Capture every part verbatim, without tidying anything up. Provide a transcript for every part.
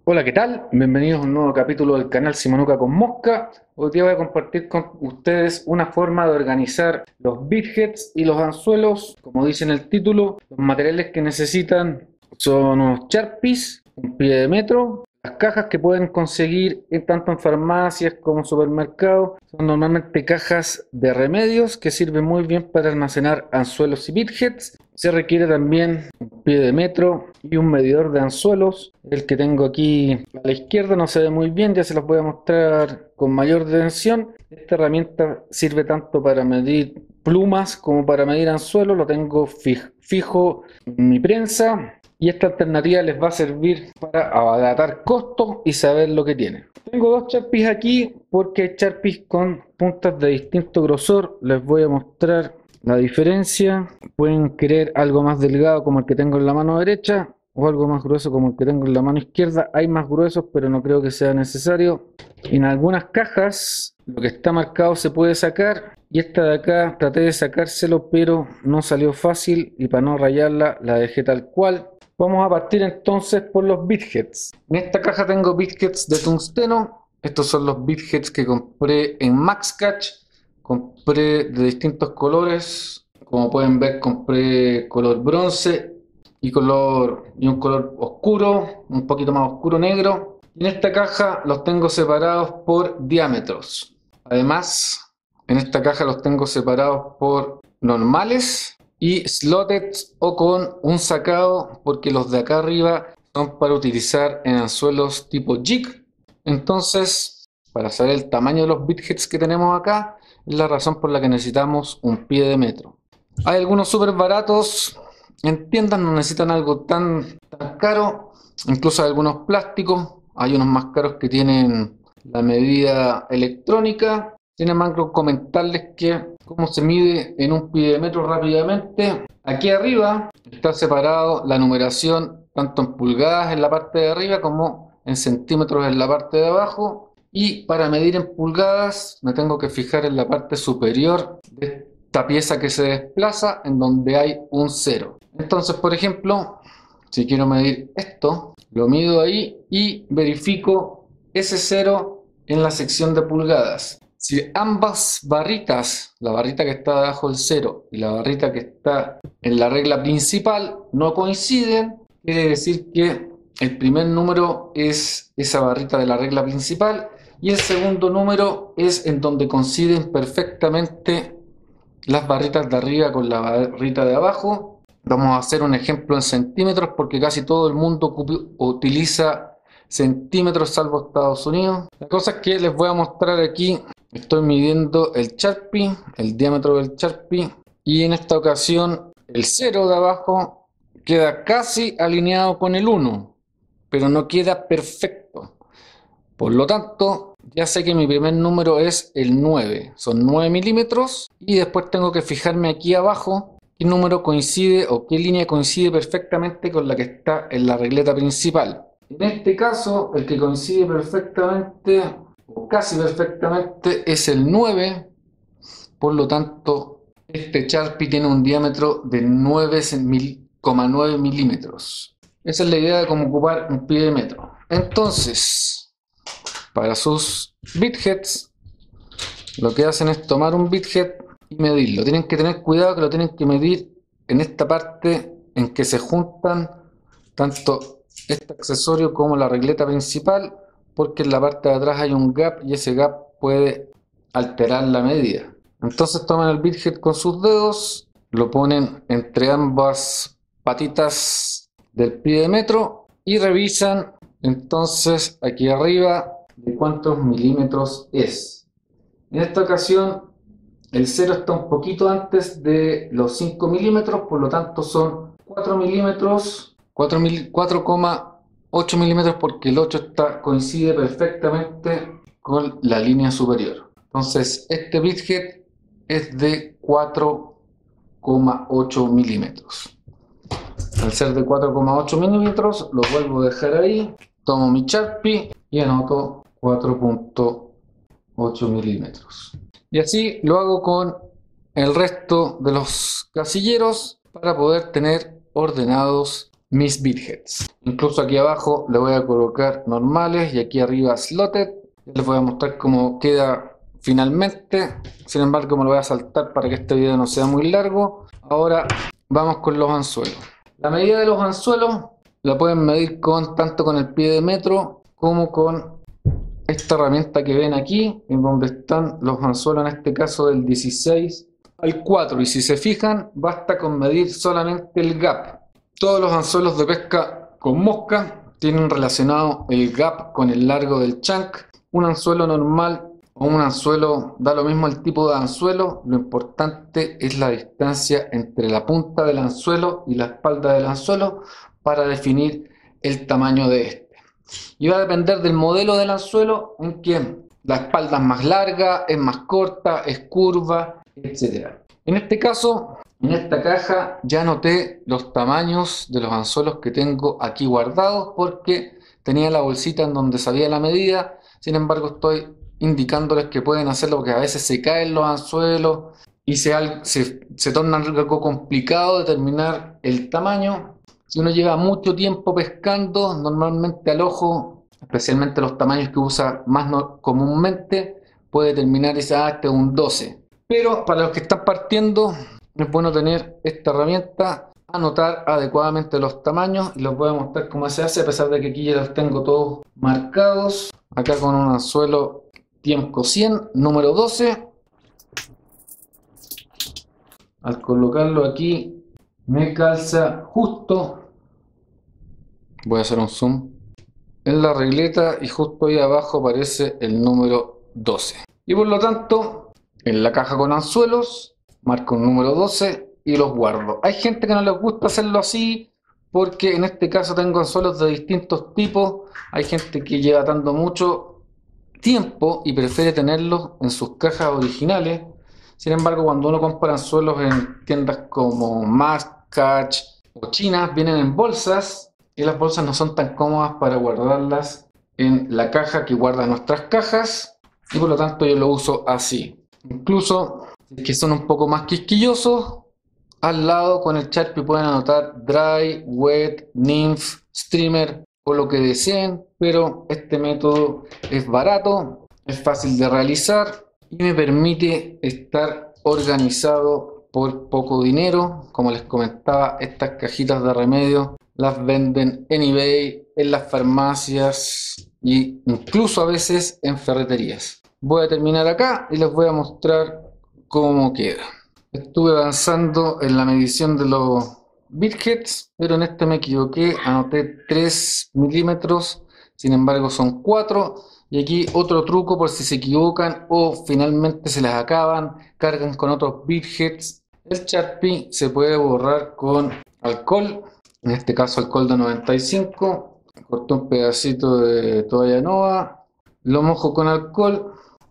Hola, ¿qué tal? Bienvenidos a un nuevo capítulo del canal Simonuca con Mosca. Hoy día voy a compartir con ustedes una forma de organizar los bitheads y los anzuelos. Como dice en el título, los materiales que necesitan son unos Sharpies, un pie de metro. Las cajas que pueden conseguir en- tanto en farmacias como en supermercados son normalmente cajas de remedios que sirven muy bien para almacenar anzuelos y bitheads. Se requiere también un pie de metro y un medidor de anzuelos. El que tengo aquí a la izquierda no se ve muy bien, ya se los voy a mostrar con mayor dimensión. Esta herramienta sirve tanto para medir plumas como para medir anzuelos. Lo tengo fij- fijo en mi prensa. Y esta alternativa les va a servir para abaratar costos y saber lo que tiene. Tengo dos Sharpies aquí porque hay Sharpies con puntas de distinto grosor. Les voy a mostrar la diferencia. Pueden querer algo más delgado como el que tengo en la mano derecha o algo más grueso como el que tengo en la mano izquierda. Hay más gruesos, pero no creo que sea necesario. En algunas cajas lo que está marcado se puede sacar, y esta de acá traté de sacárselo pero no salió fácil, y para no rayarla la dejé tal cual. Vamos a partir entonces por los bitheads. En esta caja tengo bitheads de tungsteno. Estos son los bitheads que compré en MaxCatch. Compré de distintos colores. Como pueden ver, compré color bronce y color y un color oscuro, un poquito más oscuro negro. Y en esta caja los tengo separados por diámetros. Además, en esta caja los tengo separados por normales y slotted o con un sacado, porque los de acá arriba son para utilizar en anzuelos tipo jig. Entonces, para saber el tamaño de los bitheads que tenemos acá, es la razón por la que necesitamos un pie de metro. Hay algunos súper baratos en tiendas, no necesitan algo tan, tan caro. Incluso hay algunos plásticos. Hay unos más caros que tienen la medida electrónica. Sin embargo, comentarles que cómo se mide en un pie de metro rápidamente. Aquí arriba está separado la numeración tanto en pulgadas en la parte de arriba como en centímetros en la parte de abajo. Y para medir en pulgadas me tengo que fijar en la parte superior de esta pieza que se desplaza, en donde hay un cero. Entonces, por ejemplo, si quiero medir esto, lo mido ahí y verifico ese cero en la sección de pulgadas. Si ambas barritas, la barrita que está debajo del cero y la barrita que está en la regla principal, no coinciden, quiere decir que el primer número es esa barrita de la regla principal y el segundo número es en donde coinciden perfectamente las barritas de arriba con la barrita de abajo. Vamos a hacer un ejemplo en centímetros porque casi todo el mundo utiliza centímetros salvo Estados Unidos. La cosa es que les voy a mostrar aquí. Estoy midiendo el Sharpie, el diámetro del Sharpie, y en esta ocasión el cero de abajo queda casi alineado con el uno, pero no queda perfecto. Por lo tanto, ya sé que mi primer número es el nueve, son nueve milímetros, y después tengo que fijarme aquí abajo qué número coincide o qué línea coincide perfectamente con la que está en la regleta principal. En este caso, el que coincide perfectamente o casi perfectamente es el nueve, por lo tanto, este Sharpie tiene un diámetro de nueve coma nueve milímetros. Esa es la idea de cómo ocupar un pie de metro. Entonces, para sus bitheads, lo que hacen es tomar un bithead y medirlo. Tienen que tener cuidado que lo tienen que medir en esta parte en que se juntan tanto este accesorio como la regleta principal, porque en la parte de atrás hay un gap y ese gap puede alterar la medida. Entonces toman el bithead con sus dedos, lo ponen entre ambas patitas del pie de metro y revisan entonces aquí arriba de cuántos milímetros es. En esta ocasión el cero está un poquito antes de los cinco milímetros, por lo tanto son cuatro milímetros, cuatro coma ocho milímetros, porque el ocho está, coincide perfectamente con la línea superior. Entonces este bithead es de cuatro coma ocho milímetros. Al ser de cuatro coma ocho milímetros, lo vuelvo a dejar ahí, tomo mi Sharpie y anoto cuatro punto ocho milímetros. Y así lo hago con el resto de los casilleros para poder tener ordenados mis beadheads. Incluso aquí abajo le voy a colocar normales y aquí arriba slotted. Les voy a mostrar cómo queda finalmente. Sin embargo, me lo voy a saltar para que este video no sea muy largo. Ahora vamos con los anzuelos. La medida de los anzuelos la pueden medir con tanto con el pie de metro como con esta herramienta que ven aquí, en donde están los anzuelos, en este caso del dieciséis al cuatro. Y si se fijan, basta con medir solamente el gap. Todos los anzuelos de pesca con mosca tienen relacionado el gap con el largo del chunk. Un anzuelo normal o un anzuelo, da lo mismo el tipo de anzuelo, lo importante es la distancia entre la punta del anzuelo y la espalda del anzuelo para definir el tamaño de este. Y va a depender del modelo del anzuelo, en que la espalda es más larga, es más corta, es curva, etcétera. En este caso, en esta caja ya anoté los tamaños de los anzuelos que tengo aquí guardados, porque tenía la bolsita en donde sabía la medida. Sin embargo, estoy indicándoles que pueden hacerlo porque a veces se caen los anzuelos y se, se, se torna algo complicado determinar el tamaño. Si uno lleva mucho tiempo pescando, normalmente al ojo, especialmente los tamaños que usa más no, comúnmente, puede determinar ese, ah, este es un doce. Pero para los que están partiendo, es bueno tener esta herramienta, anotar adecuadamente los tamaños, y les voy a mostrar cómo se hace, a pesar de que aquí ya los tengo todos marcados. Acá con un anzuelo Tiemco cien, número doce. Al colocarlo aquí, me calza justo, voy a hacer un zoom, en la regleta, y justo ahí abajo aparece el número doce. Y por lo tanto, en la caja con anzuelos, marco un número doce y los guardo. Hay gente que no les gusta hacerlo así, porque en este caso tengo anzuelos de distintos tipos. Hay gente que lleva atando mucho tiempo y prefiere tenerlos en sus cajas originales. Sin embargo, cuando uno compra anzuelos en tiendas como Mask, Catch o Chinas, vienen en bolsas, y las bolsas no son tan cómodas para guardarlas en la caja que guarda nuestras cajas, y por lo tanto yo lo uso así. Incluso si es que son un poco más quisquillosos, al lado con el Sharpie pueden anotar dry, wet, nymph, streamer o lo que deseen, pero este método es barato, es fácil de realizar y me permite estar organizado por poco dinero. Como les comentaba, estas cajitas de remedio las venden en eBay, en las farmacias e incluso a veces en ferreterías. Voy a terminar acá y les voy a mostrar cómo queda. Estuve avanzando en la medición de los beadheads, pero en este me equivoqué, anoté tres milímetros, sin embargo son cuatro. Y aquí otro truco por si se equivocan o finalmente se les acaban, cargan con otros beadheads. El Sharpie se puede borrar con alcohol, en este caso alcohol de noventa y cinco. Corté un pedacito de toalla nova, lo mojo con alcohol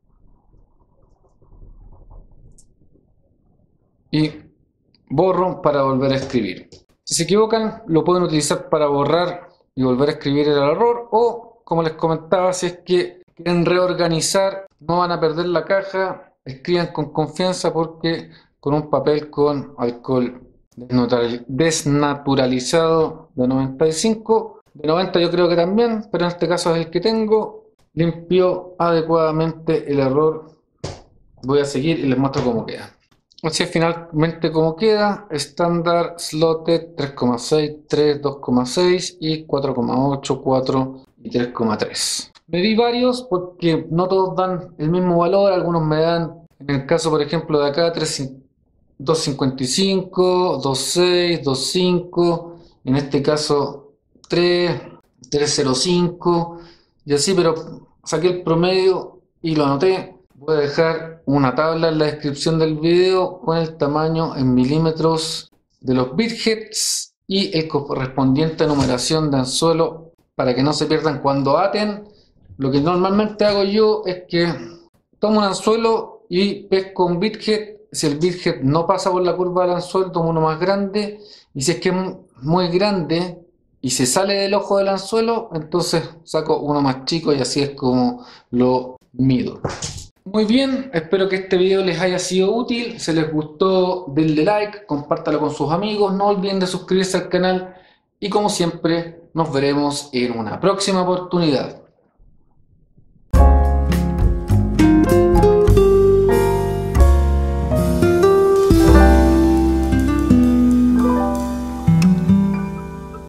y borro para volver a escribir. Si se equivocan, lo pueden utilizar para borrar y volver a escribir el error, o como les comentaba, si es que quieren reorganizar, no van a perder la caja, escriban con confianza, porque con un papel con alcohol desnaturalizado de noventa y cinco, de noventa yo creo que también, pero en este caso es el que tengo, limpió adecuadamente el error. Voy a seguir y les muestro cómo queda. Así es finalmente como queda: estándar, slotted, tres coma seis, tres, dos coma seis y cuatro coma ocho, cuatro y tres coma tres. Medí varios porque no todos dan el mismo valor, algunos me dan, en el caso por ejemplo de acá, dos cincuenta y cinco, dos seis, dos cinco, en este caso tres, tres cero cinco y así, pero saqué el promedio y lo anoté. Voy a dejar una tabla en la descripción del video con el tamaño en milímetros de los beadheads y el correspondiente numeración de anzuelo para que no se pierdan cuando aten. Lo que normalmente hago yo es que tomo un anzuelo y pesco un beadhead. Si el beadhead no pasa por la curva del anzuelo, tomo uno más grande, y si es que es muy grande y se sale del ojo del anzuelo, entonces saco uno más chico, y así es como lo mido. Muy bien, espero que este video les haya sido útil. Si les gustó, denle like, compártalo con sus amigos, no olviden de suscribirse al canal y como siempre nos veremos en una próxima oportunidad.